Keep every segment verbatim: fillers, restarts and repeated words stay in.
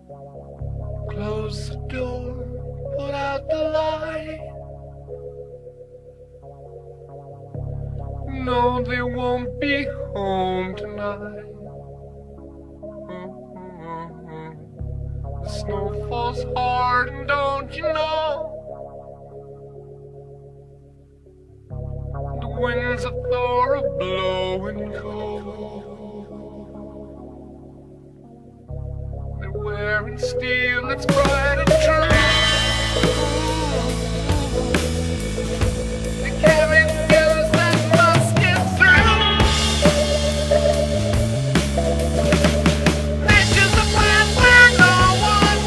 Close the door, put out the light. No, they won't be home tonight. The snow falls hard, and don't you know? The winds of Thor are blowing cold. They're wearing steel that's bright and true. They carry guns that must get through. They choose a path where no one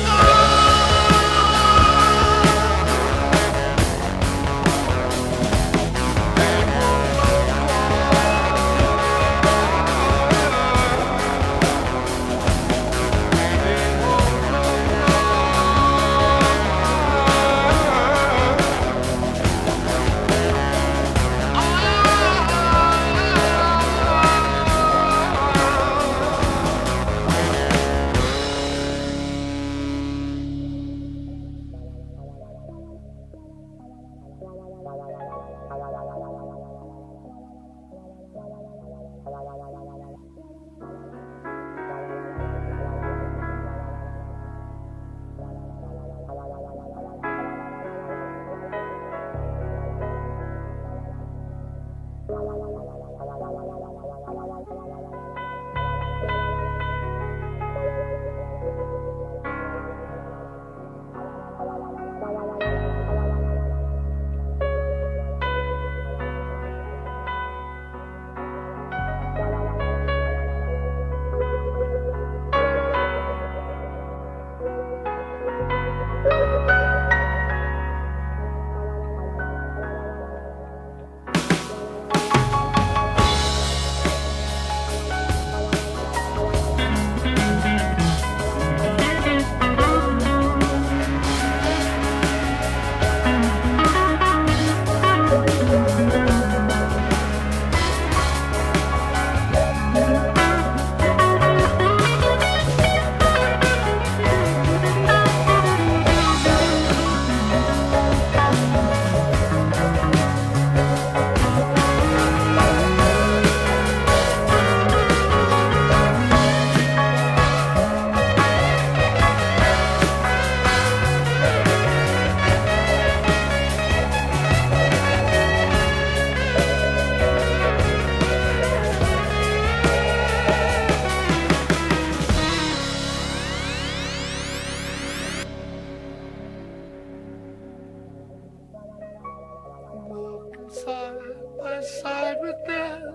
side by side with them.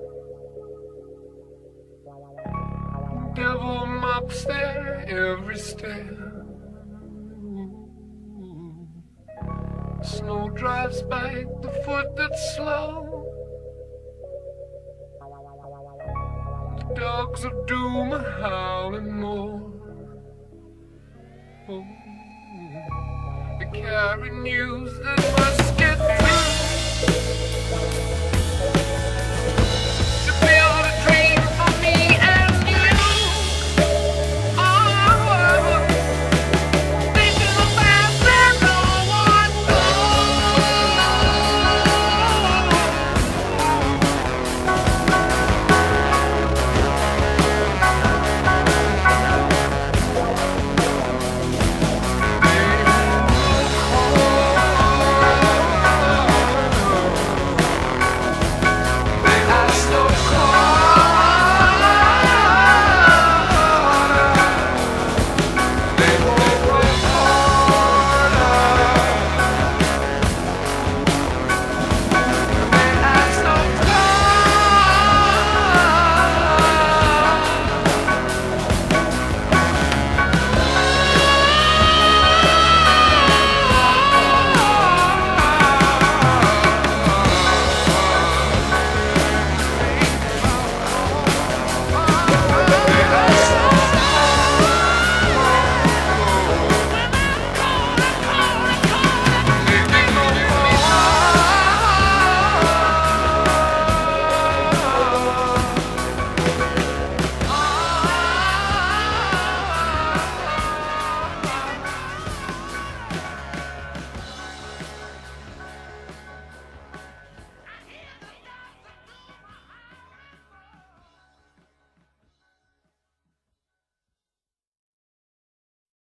Devil mocks their every step. Snow drives back the foot that's slow. The dogs of doom are howling more. Oh, they carry news that must get through.